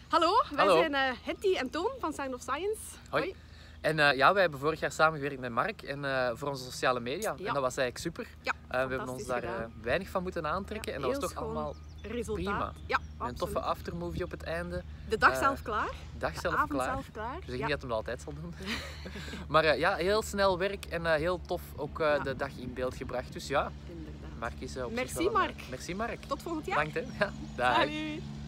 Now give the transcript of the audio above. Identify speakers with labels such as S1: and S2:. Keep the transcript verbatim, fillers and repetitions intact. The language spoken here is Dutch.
S1: Hallo, wij
S2: Hallo.
S1: zijn uh, Henty en Toon van Sound of Science.
S2: Hoi. Hoi. En uh, ja, wij hebben vorig jaar samengewerkt met Mark en, uh, voor onze sociale media. Ja. En dat was eigenlijk super.
S1: Ja,
S2: uh, we hebben ons daar uh, weinig van moeten aantrekken. Ja, en dat was toch allemaal
S1: resultaat.
S2: Prima.
S1: Ja,
S2: een toffe aftermovie op het einde.
S1: De dag uh, zelf klaar.
S2: De dag
S1: de
S2: zelf
S1: avond
S2: klaar.
S1: zelf klaar.
S2: Dus ik denk
S1: ja.
S2: dat hem dat altijd zal doen. Maar uh, ja, heel snel werk en uh, heel tof ook uh, ja. de dag in beeld gebracht. Dus ja,
S1: inderdaad.
S2: Mark is uh, op
S1: Merci
S2: zich wel
S1: Mark.
S2: Een, uh, merci Mark.
S1: Tot volgend jaar.
S2: Bedankt hè. Ja, dag.
S1: Salut.